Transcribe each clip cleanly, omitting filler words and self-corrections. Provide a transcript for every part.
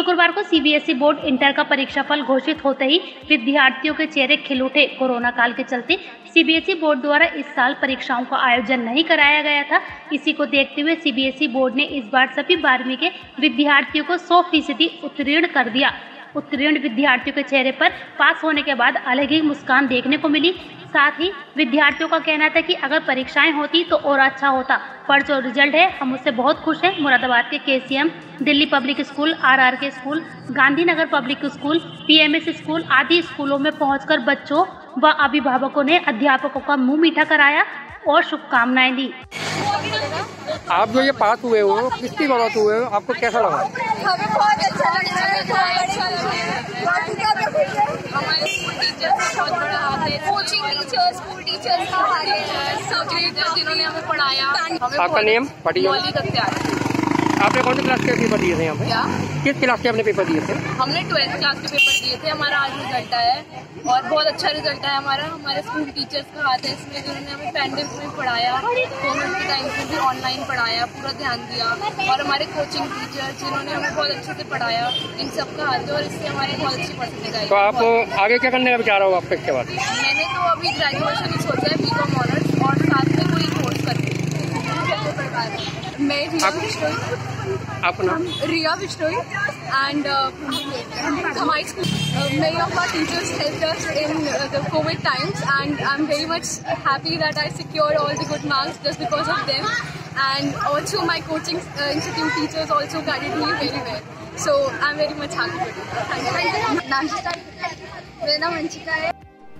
शुक्रवार को CBSE board inter का परीक्षाफल घोषित होते ही विद्यार्थियों के चेहरे खिल उठे। कोरोना काल के चलते सीबीएसई बोर्ड द्वारा इस साल परीक्षाओं का आयोजन नहीं कराया गया था। इसी को देखते हुए सीबीएसई बोर्ड ने इस बार सभी 12वीं के विद्यार्थियों को 100% उत्तीर्ण कर दिया। उत्तीर्ण विद्यार्थियों के चेहरे पर पास होने के बाद अलग ही मुस्कान देखने को मिली। साथ ही विद्यार्थियों का कहना था कि अगर परीक्षाएं होती तो और अच्छा होता, पर जो रिजल्ट है हम उससे बहुत खुश हैं। मुरादाबाद के KCM, Delhi public school, RRK school, Gandhinagar public school, PMS school आदि स्कूलों में पहुंचकर बच्चों व अभिभावकों ने अध्यापकों का मुंह मीठा कराया और शुभकामनाएं दी। आप जो ये पास हुए हो, किसकी बदौलत हुए हो, आपको कैसा लगा? हमें बहुत अच्छा लगा हमारे स्कूल टीचर्स का बहुत बड़ा हाथ है। कोचिंग टीचर्स, स्कूल टीचर्स का हाथ है, सब टीचर्स जिन्होंने हमें पढ़ाया। आपका नेम? आपने कौन सी क्लास के पेपर दिए थे यहाँ पे? क्या? किस क्लास के आपने पेपर दिए थे? हमने 12th क्लास के पेपर दिए थे। हमारा आज रिजल्ट आया है और बहुत अच्छा रिजल्ट है हमारा। हमारे स्कूल टीचर्स का हाथ है इसमें, जिन्होंने हमें पैंडेमिक में पढ़ाया, कोविड के टाइम पे भी ऑनलाइन पढ़ाया, पूरा ध्यान दिया। और हमारे कोचिंग टीचर्स जिन्होंने हमें बहुत अच्छे से पढ़ाया, इन सबका हाथ है और इससे हमारे बहुत अच्छी परसेंटेज आई। तो आप आगे क्या करने का विचार होगा आपका इसके बाद? मैंने तो अभी ग्रेजुएशन ही सोचा है, बीकॉम ऑनर्स, और साथ में कोई कोर्स करके। मैं अपना Riya Bishnoi and my school, many of our teachers helped us in the COVID times, and I'm very much happy that I secured all the good marks just because of them. And also my coaching institute teachers also guided me very well, so I'm very much happy with it. Thank you. मेरा नाम अंशिका है।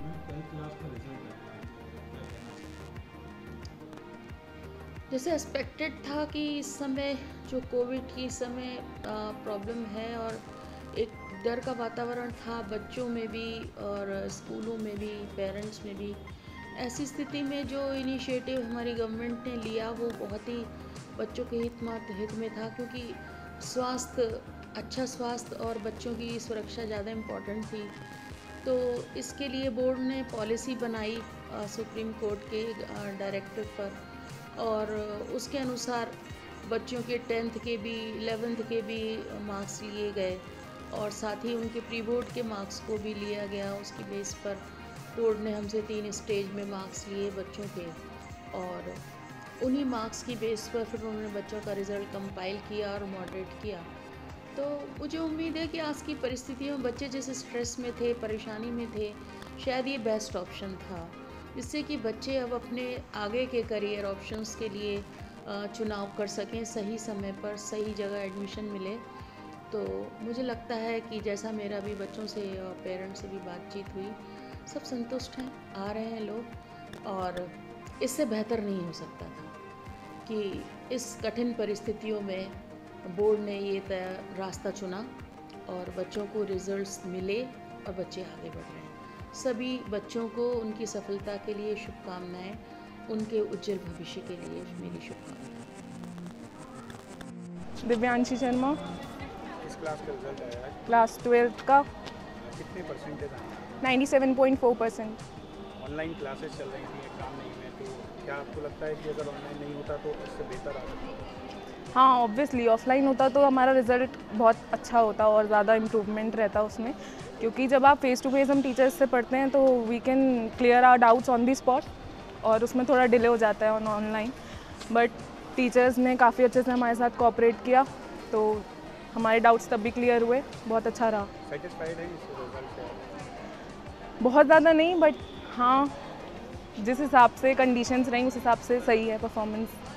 जैसे expected था कि इस समय जो Covid की समय प्रॉब्लम है और एक डर का वातावरण था बच्चों में भी और स्कूलों में भी, पेरेंट्स में भी। ऐसी स्थिति में जो इनिशिएटिव हमारी गवर्नमेंट ने लिया वो बहुत ही बच्चों के हित में था, क्योंकि अच्छा स्वास्थ्य और बच्चों की सुरक्षा ज़्यादा इम्पॉर्टेंट थी। तो इसके लिए बोर्ड ने पॉलिसी बनाई सुप्रीम कोर्ट के डायरेक्टिव पर, और उसके अनुसार बच्चों के 10th के भी 11th के भी मार्क्स लिए गए और साथ ही उनके प्री बोर्ड के मार्क्स को भी लिया गया। उसकी बेस पर बोर्ड ने हमसे 3 स्टेज में मार्क्स लिए बच्चों के, और उन्हीं मार्क्स की बेस पर फिर उन्होंने बच्चों का रिज़ल्ट कंपाइल किया और मॉडरेट किया। तो मुझे उम्मीद है कि आज की परिस्थितियों में बच्चे जैसे स्ट्रेस में थे, परेशानी में थे, शायद ये बेस्ट ऑप्शन था, जिससे कि बच्चे अब अपने आगे के करियर ऑप्शंस के लिए चुनाव कर सकें, सही समय पर सही जगह एडमिशन मिले। तो मुझे लगता है कि जैसा मेरा भी बच्चों से और पेरेंट्स से भी बातचीत हुई, सब संतुष्ट हैं, आ रहे हैं लोग, और इससे बेहतर नहीं हो सकता था कि इस कठिन परिस्थितियों में बोर्ड ने ये रास्ता चुना और बच्चों को रिजल्ट्स मिले और बच्चे आगे बढ़ रहे हैं। सभी बच्चों को उनकी सफलता के लिए शुभकामनाएं, उनके उज्जवल भविष्य के लिए मेरी शुभकामनाएं। दिव्यांशी शर्मा। किस क्लास का रिजल्ट आया है? क्लास 12th का। कितने परसेंटेज आए? 97.4%। ऑनलाइन क्लासेस चल रही थी, एग्जाम नहीं है, तो क्या आपको लगता है कि अगर ऑनलाइन नहीं होता तो इससे बेहतर आ सकता? हाँ, ऑब्वियसली ऑफलाइन होता तो हमारा रिज़ल्ट बहुत अच्छा होता और ज़्यादा इम्प्रूवमेंट रहता उसमें, क्योंकि जब आप फेस टू फेस हम टीचर्स से पढ़ते हैं तो we can clear our doubts on the spot, और उसमें थोड़ा डिले हो जाता है ऑनलाइन। बट टीचर्स ने काफ़ी अच्छे से हमारे साथ कोऑपरेट किया, तो हमारे डाउट्स तब भी क्लियर हुए, बहुत अच्छा रहा। सैटिस्फाइड है इस रिजल्ट से? बहुत ज़्यादा नहीं, बट हाँ, जिस हिसाब से कंडीशंस रहीं उस हिसाब से सही है परफॉर्मेंस।